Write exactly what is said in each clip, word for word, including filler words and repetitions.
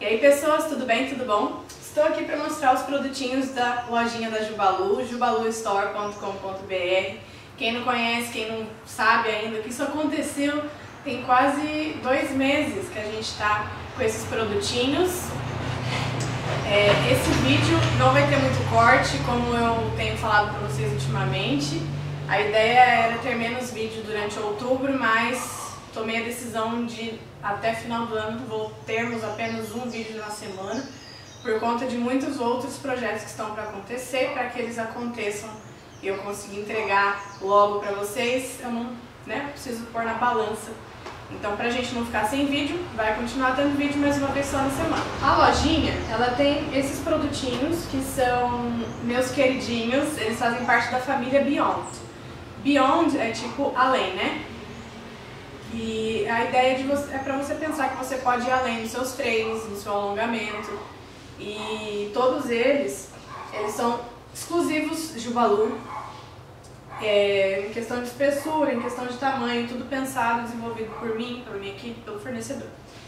E aí pessoas, tudo bem? Tudo bom? Estou aqui para mostrar os produtinhos da lojinha da Jubalu, jubalu store ponto com ponto br. Quem não conhece, quem não sabe ainda que isso aconteceu, tem quase dois meses que a gente está com esses produtinhos. É, esse vídeo não vai ter muito corte, como eu tenho falado para vocês ultimamente. A ideia era ter menos vídeo durante outubro, mas tomei a decisão de até final do ano vou termos apenas um vídeo na semana, por conta de muitos outros projetos que estão para acontecer. Para que eles aconteçam e eu conseguir entregar logo para vocês, eu não né, preciso pôr na balança. Então, pra gente não ficar sem vídeo, vai continuar dando vídeo mais uma vez só na semana. A lojinha, ela tem esses produtinhos que são meus queridinhos, eles fazem parte da família Beyond. Beyond é tipo além, né? E a ideia de você, é pra você pensar que você pode ir além dos seus treinos, do seu alongamento. E todos eles, eles são exclusivos Jubalu. É, em questão de espessura, em questão de tamanho, tudo pensado, desenvolvido por mim, pela minha equipe, pelo fornecedor.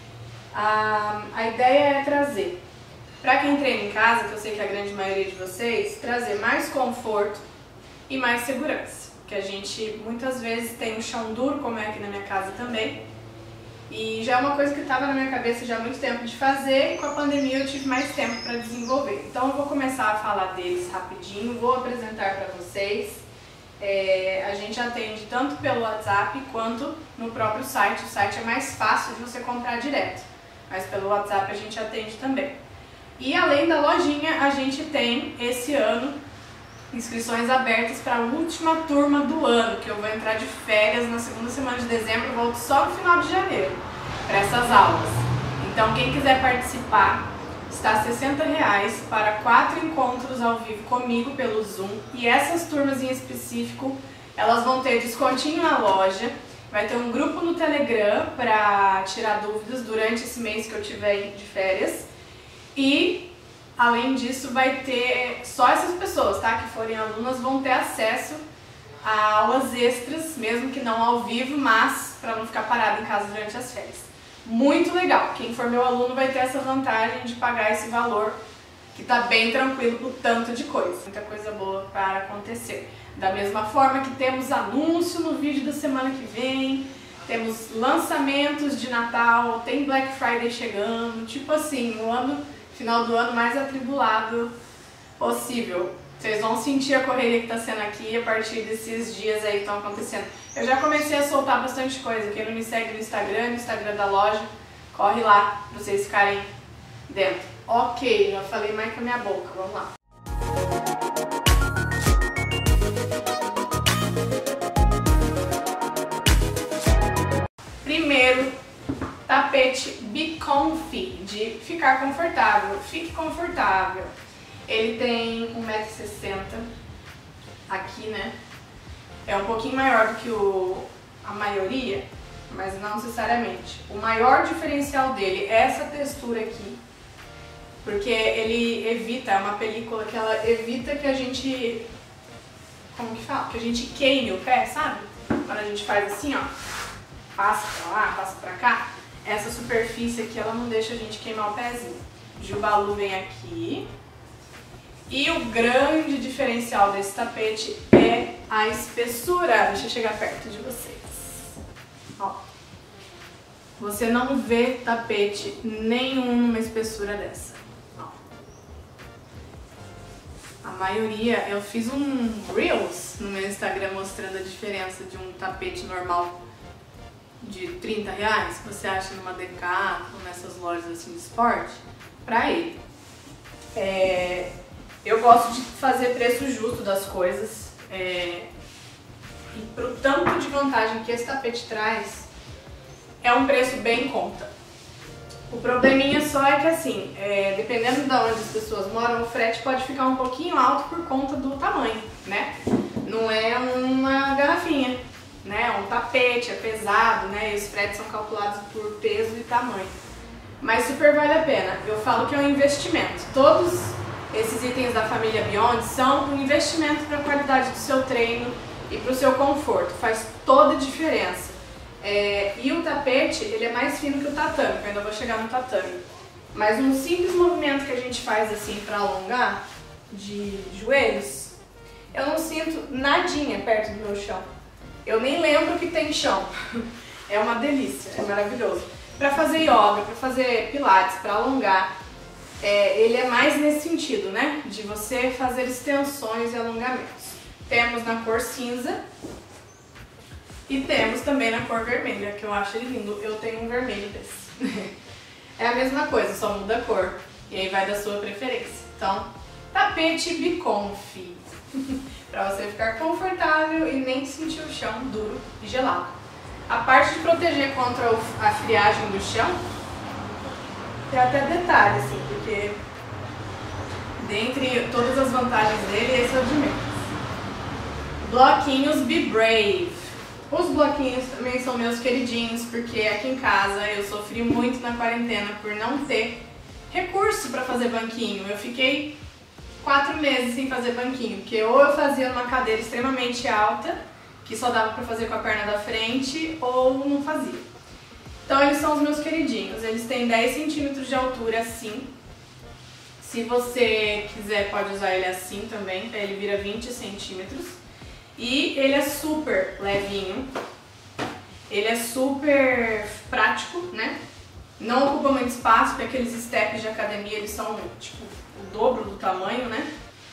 A, a ideia é trazer, para quem treina em casa, que eu sei que é a grande maioria de vocês, trazer mais conforto e mais segurança. Que a gente muitas vezes tem um chão duro, como é aqui na minha casa também, e já é uma coisa que estava na minha cabeça já há muito tempo de fazer, e com a pandemia eu tive mais tempo para desenvolver. Então eu vou começar a falar deles rapidinho, vou apresentar para vocês. É, a gente atende tanto pelo WhatsApp quanto no próprio site. O site é mais fácil de você comprar direto, mas pelo WhatsApp a gente atende também. E além da lojinha, a gente tem esse ano inscrições abertas para a última turma do ano, que eu vou entrar de férias na segunda semana de dezembro, volto só no final de janeiro para essas aulas. Então quem quiser participar, está sessenta reais para quatro encontros ao vivo comigo pelo Zoom, e essas turmas em específico elas vão ter descontinho na loja, vai ter um grupo no Telegram para tirar dúvidas durante esse mês que eu tiver de férias, e além disso vai ter só essas pessoas, tá, que forem alunas vão ter acesso a aulas extras, mesmo que não ao vivo, mas para não ficar parado em casa durante as férias. Muito legal, quem for meu aluno vai ter essa vantagem de pagar esse valor, que tá bem tranquilo pro tanto de coisa. Muita coisa boa para acontecer. Da mesma forma que temos anúncio no vídeo da semana que vem, temos lançamentos de Natal, tem Black Friday chegando, tipo assim, o ano, final do ano mais atribulado possível. Vocês vão sentir a correria que está sendo aqui a partir desses dias aí que estão acontecendo. Eu já comecei a soltar bastante coisa. Quem não me segue no Instagram, no Instagram da loja, corre lá para vocês ficarem dentro. Ok, já falei mais com a minha boca, vamos lá. Primeiro, tapete Be Comfy, de ficar confortável. Fique confortável. Ele tem um metro e sessenta aqui, né? É um pouquinho maior do que o, a maioria, mas não necessariamente. O maior diferencial dele é essa textura aqui, porque ele evita, é uma película que ela evita que a gente, como que fala? Que a gente queime o pé, sabe? Quando a gente faz assim, ó, passa pra lá, passa pra cá, essa superfície aqui, ela não deixa a gente queimar o pezinho. Jubalu vem aqui. E o grande diferencial desse tapete é a espessura. Deixa eu chegar perto de vocês. Ó. Você não vê tapete nenhum numa espessura dessa. Ó. A maioria, eu fiz um Reels no meu Instagram mostrando a diferença de um tapete normal de trinta reais, que você acha numa Decathlon, nessas lojas assim de esporte, pra ele. É... Eu gosto de fazer preço justo das coisas, é, e pro tanto de vantagem que esse tapete traz, é um preço bem em conta. O probleminha só é que assim, é, dependendo de onde as pessoas moram, o frete pode ficar um pouquinho alto por conta do tamanho, né? Não é uma garrafinha, né? É um tapete, é pesado, né? E os fretes são calculados por peso e tamanho. Mas super vale a pena. Eu falo que é um investimento. Todos esses itens da família Beyond são um investimento para a qualidade do seu treino e para o seu conforto, faz toda a diferença. É, e o tapete, ele é mais fino que o tatame, que eu ainda vou chegar no tatame. Mas um simples movimento que a gente faz assim para alongar de joelhos, eu não sinto nadinha perto do meu chão. Eu nem lembro que tem chão. É uma delícia, é maravilhoso. Para fazer yoga, para fazer pilates, para alongar, é, ele é mais nesse sentido, né? De você fazer extensões e alongamentos. Temos na cor cinza e temos também na cor vermelha, que eu acho ele lindo. Eu tenho um vermelho desse. É a mesma coisa, só muda a cor. E aí vai da sua preferência. Então, tapete Biconf. Para você ficar confortável e nem sentir o chão duro e gelado. A parte de proteger contra a friagem do chão, tem até detalhe, assim, porque dentre todas as vantagens dele, esse é o de menos. Bloquinhos Be Brave. Os bloquinhos também são meus queridinhos, porque aqui em casa eu sofri muito na quarentena por não ter recurso para fazer banquinho. Eu fiquei quatro meses sem fazer banquinho, porque ou eu fazia numa cadeira extremamente alta, que só dava para fazer com a perna da frente, ou não fazia. Então eles são os meus queridinhos, eles têm dez centímetros de altura assim. Se você quiser pode usar ele assim também, ele vira vinte centímetros. E ele é super levinho, ele é super prático, né? Não ocupa muito espaço, porque aqueles steps de academia eles são tipo o dobro do tamanho, né?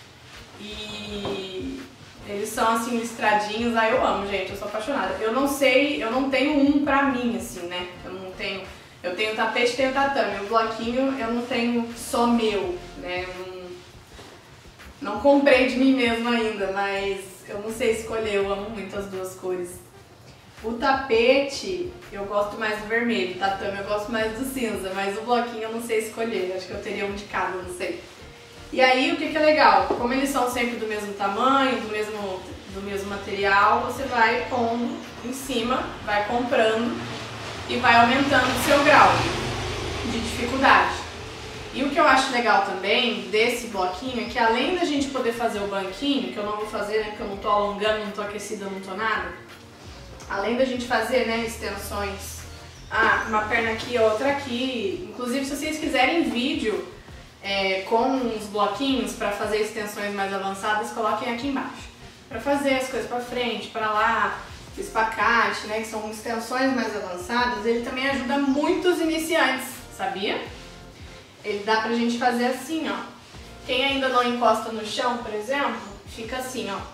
E eles são assim listradinhos, aí eu amo, gente, eu sou apaixonada. Eu não sei, eu não tenho um pra mim, assim, né? Eu não tenho, eu tenho tapete e tenho tatame, o bloquinho eu não tenho só meu, né? Eu não, não comprei de mim mesma ainda, mas eu não sei escolher, eu amo muito as duas cores. O tapete, eu gosto mais do vermelho, o tatame eu gosto mais do cinza, mas o bloquinho eu não sei escolher, acho que eu teria um de cada, não sei. E aí, o que que é legal? Como eles são sempre do mesmo tamanho, do mesmo, do mesmo material, você vai pondo em cima, vai comprando e vai aumentando o seu grau de dificuldade. E o que eu acho legal também desse bloquinho é que além da gente poder fazer o banquinho, que eu não vou fazer, né, porque eu não tô alongando, não tô aquecida, não tô nada, além da gente fazer, né, extensões, ah, uma perna aqui, outra aqui, inclusive se vocês quiserem vídeo é, com os bloquinhos para fazer extensões mais avançadas, coloquem aqui embaixo. Para fazer as coisas para frente, para lá, espacate, né, que são extensões mais avançadas, ele também ajuda muitos iniciantes, sabia? Ele dá pra gente fazer assim, ó. Quem ainda não encosta no chão, por exemplo, fica assim, ó.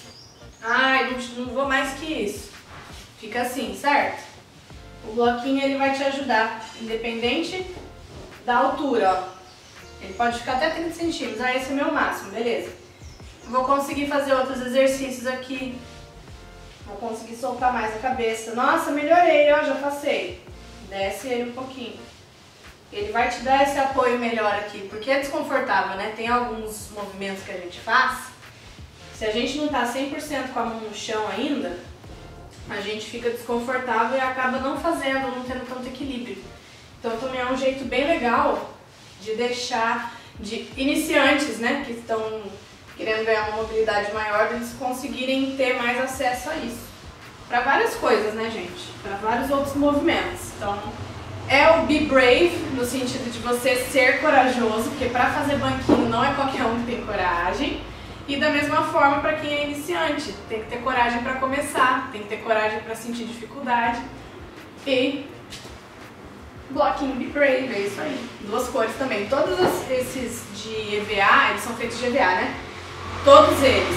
Ai, não, não vou mais que isso. Fica assim, certo? O bloquinho ele vai te ajudar, independente da altura, ó. Ele pode ficar até trinta centímetros, ah, esse é o meu máximo, beleza. Vou conseguir fazer outros exercícios aqui. Vou conseguir soltar mais a cabeça. Nossa, melhorei, ó, já passei. Desce ele um pouquinho. Ele vai te dar esse apoio melhor aqui, porque é desconfortável, né? Tem alguns movimentos que a gente faz, se a gente não tá cem por cento com a mão no chão ainda, a gente fica desconfortável e acaba não fazendo, não tendo tanto equilíbrio. Então também é um jeito bem legal de deixar, de iniciantes, né, que estão querendo ganhar uma mobilidade maior, eles conseguirem ter mais acesso a isso. Para várias coisas, né, gente? Para vários outros movimentos. Então, é o Be Brave, no sentido de você ser corajoso, porque para fazer banquinho não é qualquer um que tem coragem. E da mesma forma para quem é iniciante, tem que ter coragem para começar, tem que ter coragem para sentir dificuldade. E bloquinho Be Brave, é isso aí. Duas cores também. Todos esses de E V A, eles são feitos de E V A, né? Todos eles.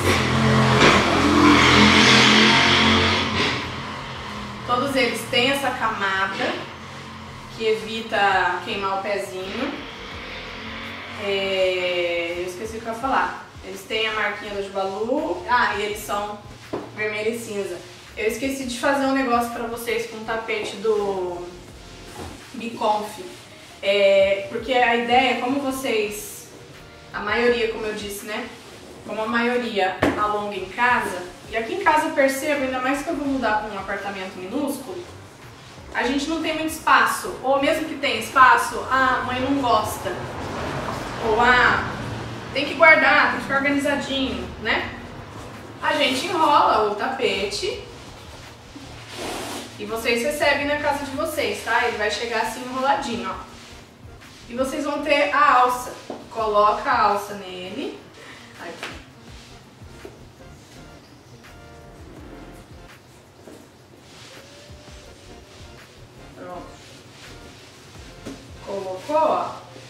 Todos eles têm essa camada que evita queimar o pezinho. É, eu esqueci o que eu ia falar. Eles têm a marquinha da Jubalu. Ah, e eles são vermelho e cinza. Eu esqueci de fazer um negócio pra vocês com o tapete do Biconf. É, porque a ideia é como vocês, a maioria, como eu disse, né? Como a maioria alonga em casa, e aqui em casa eu percebo, ainda mais que eu vou mudar para um apartamento minúsculo, a gente não tem muito espaço, ou mesmo que tenha espaço, ah, a mãe não gosta, ou ah, tem que guardar, tem que ficar organizadinho, né? A gente enrola o tapete e vocês recebem na casa de vocês, tá? Ele vai chegar assim enroladinho, ó. E vocês vão ter a alça. Coloca a alça nele. Aqui. Pronto. Colocou, ó.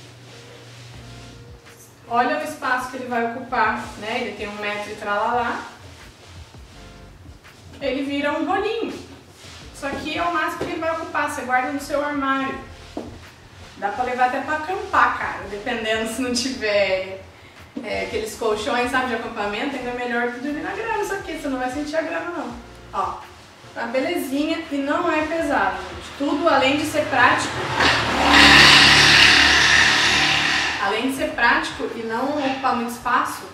Olha o espaço que ele vai ocupar, né? Ele tem um metro e tralalá. Ele vira um rolinho. Isso aqui é o máximo que ele vai ocupar. Você guarda no seu armário. Dá pra levar até pra acampar, cara. Dependendo se não tiver é, aqueles colchões, sabe, de acampamento, ainda é melhor que dormir na grama. Isso aqui, você não vai sentir a grama, não. Ó, tá belezinha e não é pesado, gente. Tudo além de ser prático. Além de ser prático e não ocupar muito espaço,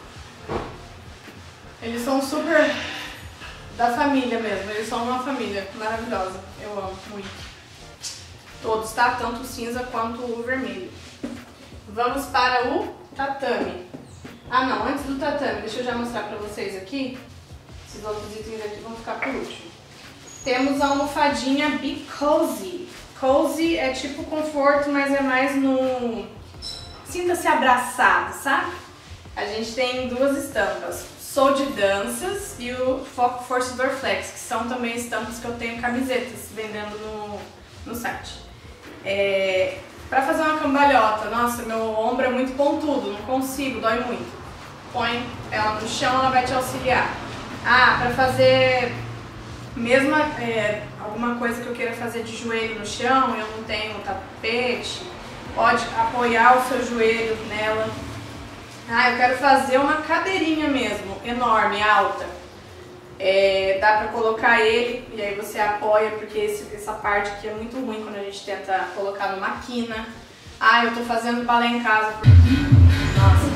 eles são super da família mesmo. Eles são uma família maravilhosa. Eu amo muito. Todos, tá? Tanto o cinza quanto o vermelho. Vamos para o tatame. Ah não, antes do tatame, deixa eu já mostrar pra vocês aqui. Esses outros itens aqui vão ficar por último. Temos a almofadinha Be Cozy. Cozy é tipo conforto, mas é mais no... Sinta-se abraçado, sabe? A gente tem duas estampas. Sou de Danças e o Foco Force Dorflex, que são também estampas que eu tenho camisetas vendendo no, no site. É, pra fazer uma cambalhota, nossa, meu ombro é muito pontudo, não consigo, dói muito. Põe ela no chão, ela vai te auxiliar. Ah, pra fazer mesmo é, alguma coisa que eu queira fazer de joelho no chão, eu não tenho tapete, pode apoiar o seu joelho nela. Ah, eu quero fazer uma cadeirinha mesmo, enorme, alta. É, dá pra colocar ele e aí você apoia, porque esse, essa parte aqui é muito ruim quando a gente tenta colocar numa quina. Ah, eu tô fazendo balé em casa. Nossa.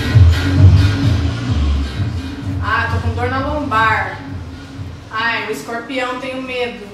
Ah, tô com dor na lombar. Ai, o escorpião, tenho medo.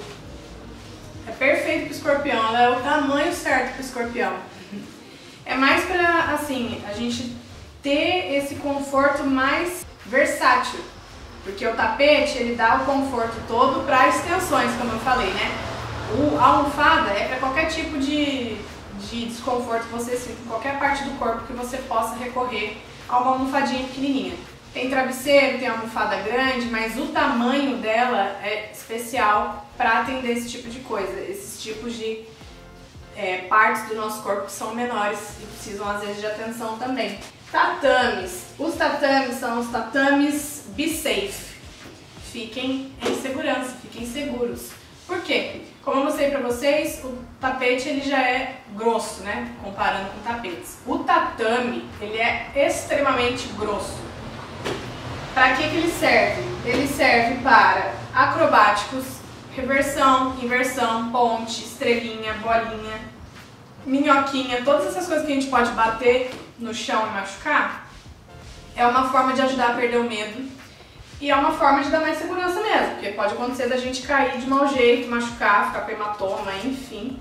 É perfeito pro escorpião, ela é o tamanho certo pro escorpião. É mais pra, assim, a gente ter esse conforto mais versátil. Porque o tapete, ele dá o conforto todo para extensões, como eu falei, né? O, a almofada é para qualquer tipo de, de desconforto que você sinta, em qualquer parte do corpo que você possa recorrer a uma almofadinha pequenininha. Tem travesseiro, tem almofada grande, mas o tamanho dela é especial para atender esse tipo de coisa, esses tipos de é, partes do nosso corpo que são menores e precisam às vezes de atenção também. Tatames. Os tatames são os tatames Be Safe. Fiquem em segurança, fiquem seguros. Por quê? Como eu mostrei pra vocês, o tapete ele já é grosso, né? Comparando com tapetes. O tatame, ele é extremamente grosso. Para que que ele serve? Ele serve para acrobáticos, reversão, inversão, ponte, estrelinha, bolinha, minhoquinha, todas essas coisas que a gente pode bater no chão e machucar. É uma forma de ajudar a perder o medo e é uma forma de dar mais segurança mesmo, porque pode acontecer da gente cair de mau jeito, machucar, ficar com hematoma, enfim.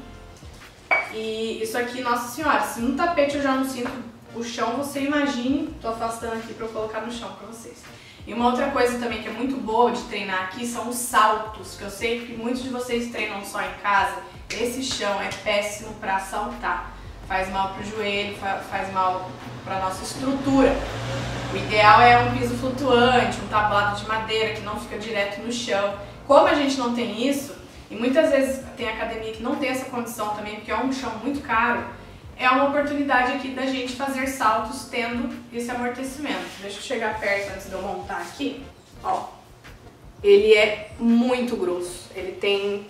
E isso aqui, nossa senhora, se no tapete eu já não sinto o chão, você imagine, tô afastando aqui para eu colocar no chão para vocês. E uma outra coisa também que é muito boa de treinar aqui são os saltos, que eu sei que muitos de vocês treinam só em casa. Esse chão é péssimo para saltar. Faz mal para o joelho, faz mal para a nossa estrutura. O ideal é um piso flutuante, um tablado de madeira que não fica direto no chão. Como a gente não tem isso, e muitas vezes tem academia que não tem essa condição também, porque é um chão muito caro, é uma oportunidade aqui da gente fazer saltos tendo esse amortecimento. Deixa eu chegar perto antes de eu montar aqui. Ó, ele é muito grosso, ele tem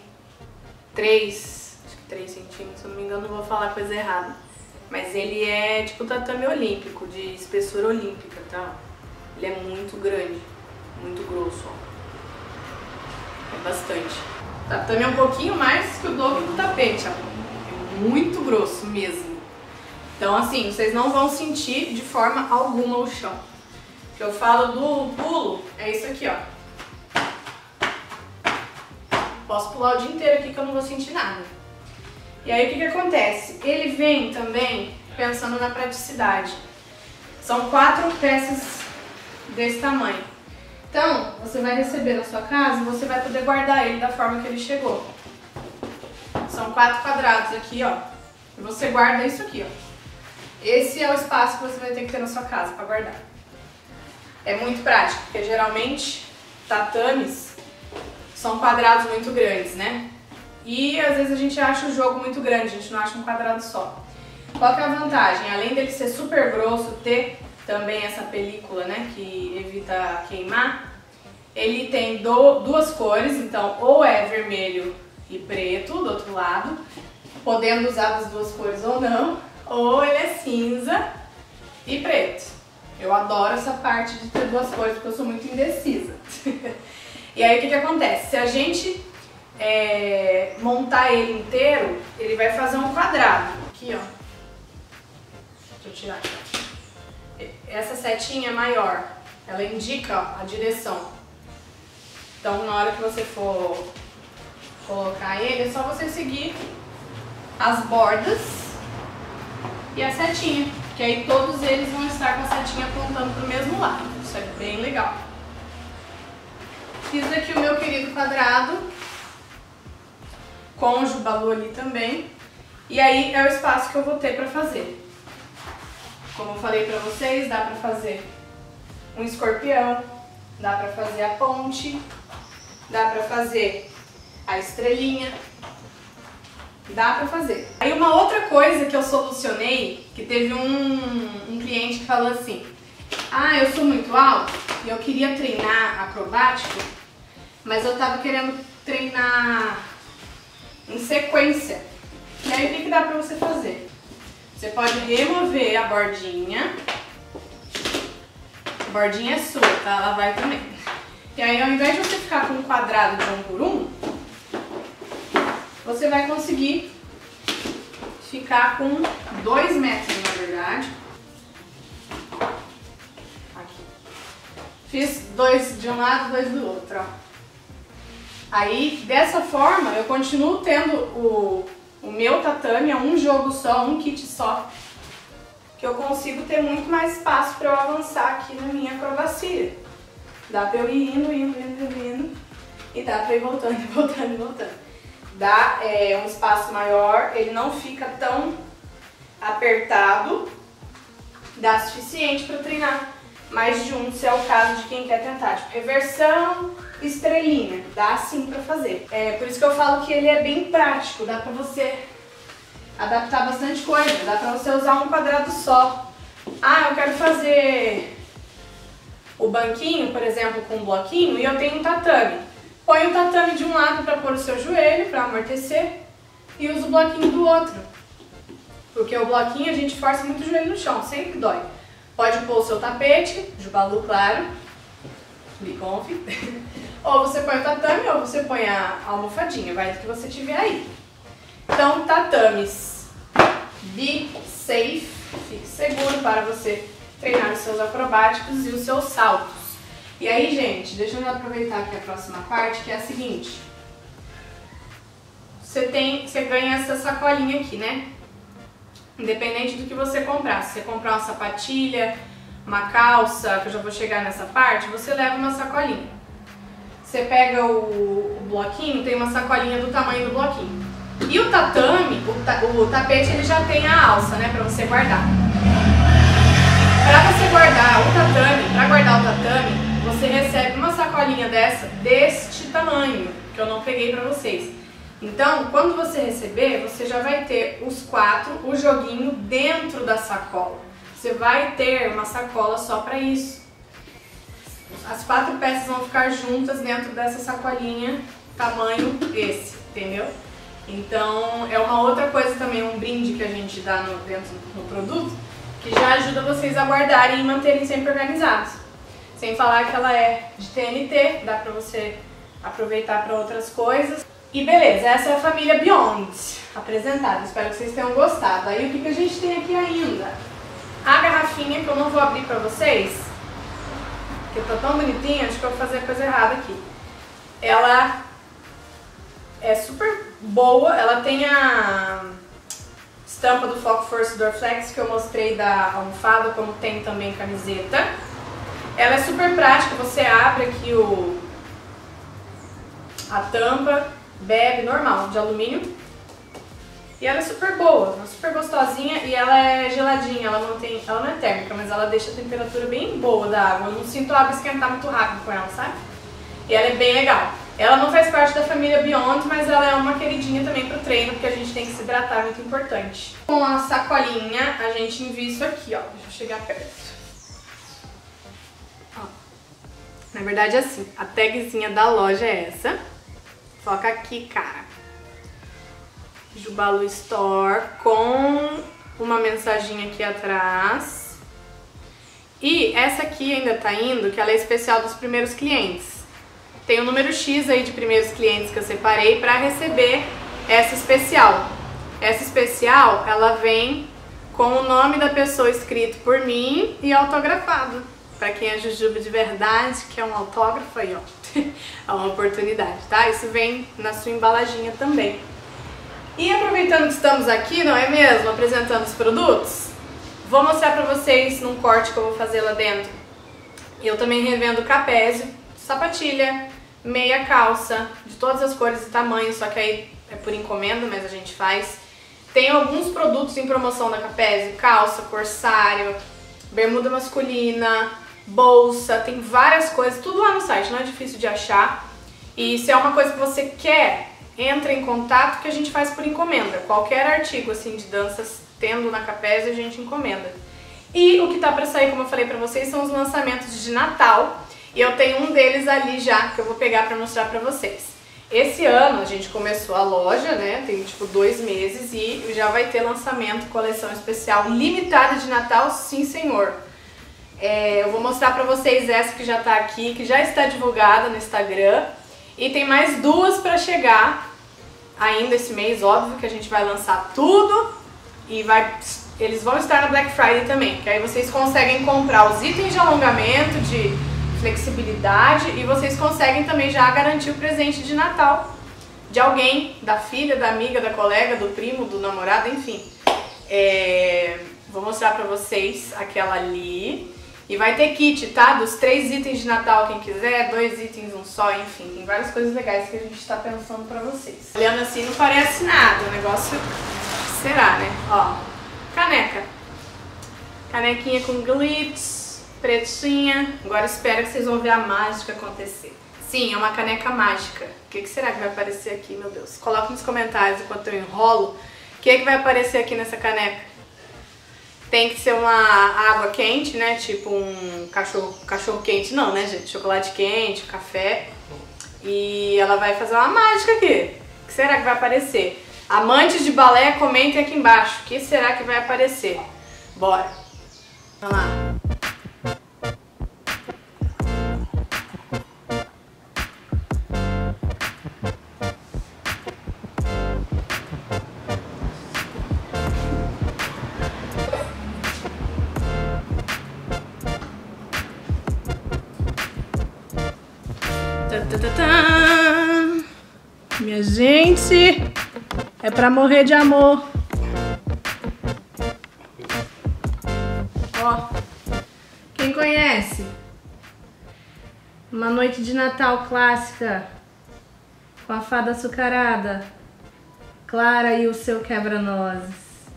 três centímetros, se eu não me engano, não vou falar coisa errada. Mas ele é tipo tatame olímpico, de espessura olímpica, tá? Ele é muito grande, muito grosso, ó. É bastante. Tatame é um pouquinho mais que o dobro do tapete, ó. É muito grosso mesmo. Então assim, vocês não vão sentir de forma alguma o chão. O que eu falo do pulo é isso aqui, ó. Posso pular o dia inteiro aqui que eu não vou sentir nada. E aí o que que acontece? Ele vem também pensando na praticidade. São quatro peças desse tamanho. Então, você vai receber na sua casa e você vai poder guardar ele da forma que ele chegou. São quatro quadrados aqui, ó. E você guarda isso aqui, ó. esse é o espaço que você vai ter que ter na sua casa para guardar. É muito prático, porque geralmente tatames são quadrados muito grandes, né? E às vezes a gente acha o jogo muito grande, a gente não acha um quadrado só. Qual que é a vantagem? Além dele ser super grosso, ter também essa película, né, que evita queimar, ele tem do, duas cores, então ou é vermelho e preto do outro lado, podendo usar das duas cores ou não, ou ele é cinza e preto. Eu adoro essa parte de ter duas cores porque eu sou muito indecisa. E aí o que que acontece? Se a gente é, montar ele inteiro, ele vai fazer um quadrado. Aqui, ó. Deixa eu tirar aqui. Essa setinha é maior, ela indica, ó, a direção. Então na hora que você for colocar ele, é só você seguir as bordas e a setinha, que aí todos eles vão estar com a setinha apontando para o mesmo lado. Isso é bem legal. Fiz aqui o meu querido quadrado, com o Jubalu ali também. E aí é o espaço que eu vou ter para fazer. Como eu falei pra vocês, dá pra fazer um escorpião, dá pra fazer a ponte, dá pra fazer a estrelinha, dá pra fazer. Aí uma outra coisa que eu solucionei, que teve um, um cliente que falou assim: ah, eu sou muito alto e eu queria treinar acrobático, mas eu tava querendo treinar em sequência. E aí o que que dá pra você fazer? Você pode remover a bordinha. A bordinha é sua, tá? Ela vai também. E aí, ao invés de você ficar com um quadrado de um por um, você vai conseguir ficar com dois metros, na verdade. Aqui. Fiz dois de um lado, dois do outro, ó. Aí, dessa forma, eu continuo tendo o... O meu tatame é um jogo só, um kit só, que eu consigo ter muito mais espaço para eu avançar aqui na minha acrobacia. Dá para eu ir indo, indo, indo, indo, e dá para ir voltando, voltando, voltando. Dá é, um espaço maior, ele não fica tão apertado, dá suficiente para treinar mais de um, se é o caso de quem quer tentar, tipo reversão, estrelinha, dá sim pra fazer. É por isso que eu falo que ele é bem prático, dá pra você adaptar bastante coisa, dá pra você usar um quadrado só. Ah, eu quero fazer o banquinho, por exemplo, com um bloquinho, e eu tenho um tatame. Põe o tatame de um lado pra pôr o seu joelho, pra amortecer, e usa o bloquinho do outro. Porque o bloquinho a gente força muito o joelho no chão, sempre dói. Pode pôr o seu tapete, Jubalu, claro, Biconf. Ou você põe o tatame ou você põe a almofadinha, vai do que você tiver aí. Então, tatames Be Safe, fique seguro para você treinar os seus acrobáticos e os seus saltos. E aí, gente, deixa eu aproveitar aqui a próxima parte, que é a seguinte. Você, tem, você ganha essa sacolinha aqui, né? Independente do que você comprar. Se você comprar uma sapatilha, uma calça, que eu já vou chegar nessa parte, você leva uma sacolinha. Você pega o, o bloquinho, tem uma sacolinha do tamanho do bloquinho. E o tatame, o, ta, o tapete, ele já tem a alça, né, pra você guardar. Pra você guardar o tatame, pra guardar o tatame, você recebe uma sacolinha dessa, deste tamanho, que eu não peguei pra vocês. Então, quando você receber, você já vai ter os quatro, o joguinho dentro da sacola. Você vai ter uma sacola só pra isso. As quatro peças vão ficar juntas dentro dessa sacolinha, tamanho esse, entendeu? Então, é uma outra coisa também, um brinde que a gente dá no, dentro do produto, que já ajuda vocês a guardarem e manterem sempre organizados. Sem falar que ela é de T N T, dá pra você aproveitar para outras coisas. E beleza, essa é a família Beyond apresentada, espero que vocês tenham gostado. Aí o que, que a gente tem aqui ainda? A garrafinha que eu não vou abrir pra vocês, que tá tão bonitinha, acho que eu vou fazer a coisa errada aqui. Ela é super boa, ela tem a estampa do Foco Force Dorflex que eu mostrei da almofada, como tem também camiseta. Ela é super prática, você abre aqui o, a tampa, bebe normal, de alumínio. E ela é super boa, ela é super gostosinha e ela é geladinha, ela não tem, ela não é térmica, mas ela deixa a temperatura bem boa da água. Eu não sinto a água esquentar muito rápido com ela, sabe? E ela é bem legal. Ela não faz parte da família Beyond, mas ela é uma queridinha também pro treino, porque a gente tem que se hidratar, é muito importante. Com a sacolinha, a gente envia isso aqui, ó. Deixa eu chegar perto. Ó. Na verdade, é assim, a tagzinha da loja é essa. Foca aqui, cara. Jubalu Store, com uma mensaginha aqui atrás. E essa aqui ainda tá indo, que ela é especial dos primeiros clientes. Tem o número X aí de primeiros clientes que eu separei para receber essa especial. Essa especial, ela vem com o nome da pessoa escrito por mim e autografado. Para quem é Jujuba de verdade, que é um autógrafo aí, ó. É uma oportunidade, tá? Isso vem na sua embalaginha também. E aproveitando que estamos aqui, não é mesmo? Apresentando os produtos, vou mostrar pra vocês num corte que eu vou fazer lá dentro. Eu também revendo capésio, sapatilha, meia calça, de todas as cores e tamanhos, só que aí é por encomenda, mas a gente faz. Tem alguns produtos em promoção da Capésio, calça, corsário, bermuda masculina, bolsa, tem várias coisas, tudo lá no site, não é difícil de achar. E se é uma coisa que você quer, entra em contato que a gente faz por encomenda. Qualquer artigo assim de danças tendo na Capésio, a gente encomenda. E o que tá pra sair, como eu falei pra vocês, são os lançamentos de Natal. E eu tenho um deles ali já, que eu vou pegar pra mostrar pra vocês. Esse ano a gente começou a loja, né, tem tipo dois meses e já vai ter lançamento, coleção especial limitada de Natal, sim senhor. É, eu vou mostrar pra vocês essa que já tá aqui, que já está divulgada no Instagram. E tem mais duas pra chegar ainda esse mês, óbvio que a gente vai lançar tudo. E vai, eles vão estar na Black Friday também, que aí vocês conseguem comprar os itens de alongamento, de flexibilidade, e vocês conseguem também já garantir o presente de Natal de alguém, da filha, da amiga, da colega, do primo, do namorado, enfim. É, vou mostrar pra vocês aquela ali. E vai ter kit, tá? Dos três itens de Natal, quem quiser, dois itens, um só, enfim. Tem várias coisas legais que a gente tá pensando pra vocês. Olhando assim não parece nada, o negócio será, né? Ó, caneca. Canequinha com glitz, pretinha. Agora espero que vocês vão ver a mágica acontecer. Sim, é uma caneca mágica. O que, que será que vai aparecer aqui, meu Deus? Coloca nos comentários enquanto eu enrolo. O que, que vai aparecer aqui nessa caneca? Tem que ser uma água quente, né? Tipo um cachorro, cachorro quente, não, né, gente? Chocolate quente, café. E ela vai fazer uma mágica aqui. O que será que vai aparecer? Amantes de balé, comentem aqui embaixo. O que será que vai aparecer? Bora. Vamos lá. Minha gente, é pra morrer de amor. Ó, quem conhece? Uma noite de Natal clássica com a fada açucarada, Clara e o seu quebra-nozes.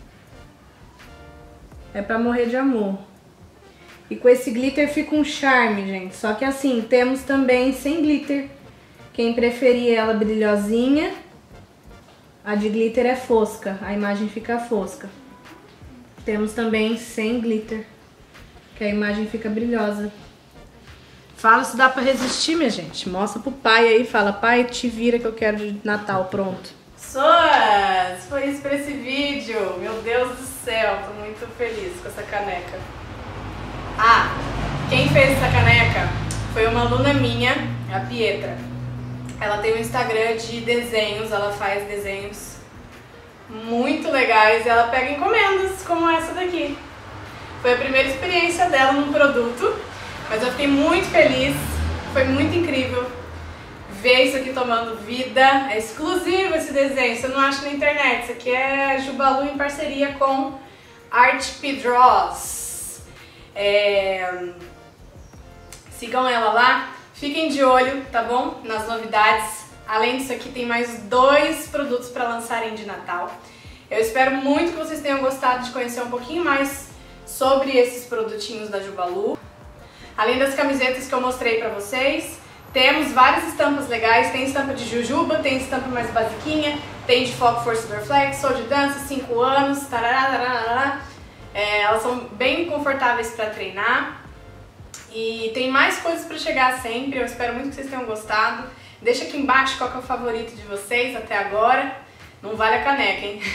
É pra morrer de amor. E com esse glitter fica um charme, gente. Só que assim, temos também sem glitter. Quem preferir ela brilhosinha, a de glitter é fosca. A imagem fica fosca. Temos também sem glitter, que a imagem fica brilhosa. Fala se dá pra resistir, minha gente. Mostra pro pai aí, fala, pai, te vira que eu quero de Natal, pronto. Pessoas, foi isso pra esse vídeo. Meu Deus do céu, tô muito feliz com essa caneca. Ah, quem fez essa caneca foi uma aluna minha, a Pietra. Ela tem um Instagram de desenhos, ela faz desenhos muito legais e ela pega encomendas como essa daqui. Foi a primeira experiência dela num produto, mas eu fiquei muito feliz, foi muito incrível ver isso aqui tomando vida. É exclusivo esse desenho, você não acha na internet. Isso aqui é Jubalu em parceria com Art P Draws. É... Sigam ela lá, fiquem de olho, tá bom? Nas novidades. Além disso aqui tem mais dois produtos para lançarem de Natal. Eu espero muito que vocês tenham gostado de conhecer um pouquinho mais sobre esses produtinhos da Jubalu. Além das camisetas que eu mostrei pra vocês, temos várias estampas legais. Tem estampa de jujuba, tem estampa mais basiquinha, tem de foco, força, dor, flex, sou de dança, cinco anos, tarará, tarará. É, elas são bem confortáveis pra treinar. E tem mais coisas pra chegar sempre, eu espero muito que vocês tenham gostado. Deixa aqui embaixo qual que é o favorito de vocês até agora. Não vale a caneca, hein?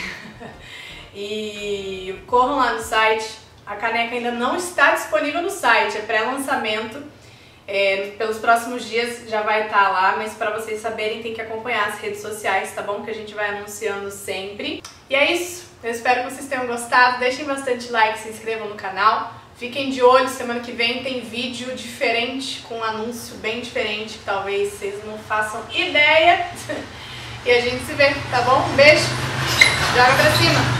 E corram lá no site. A caneca ainda não está disponível no site, é pré-lançamento. É, pelos próximos dias já vai estar lá, mas para vocês saberem tem que acompanhar as redes sociais, tá bom? Que a gente vai anunciando sempre. E é isso, eu espero que vocês tenham gostado. Deixem bastante like, se inscrevam no canal. Fiquem de olho, semana que vem tem vídeo diferente, com um anúncio bem diferente, que talvez vocês não façam ideia. E a gente se vê, tá bom? Um beijo, joga pra cima!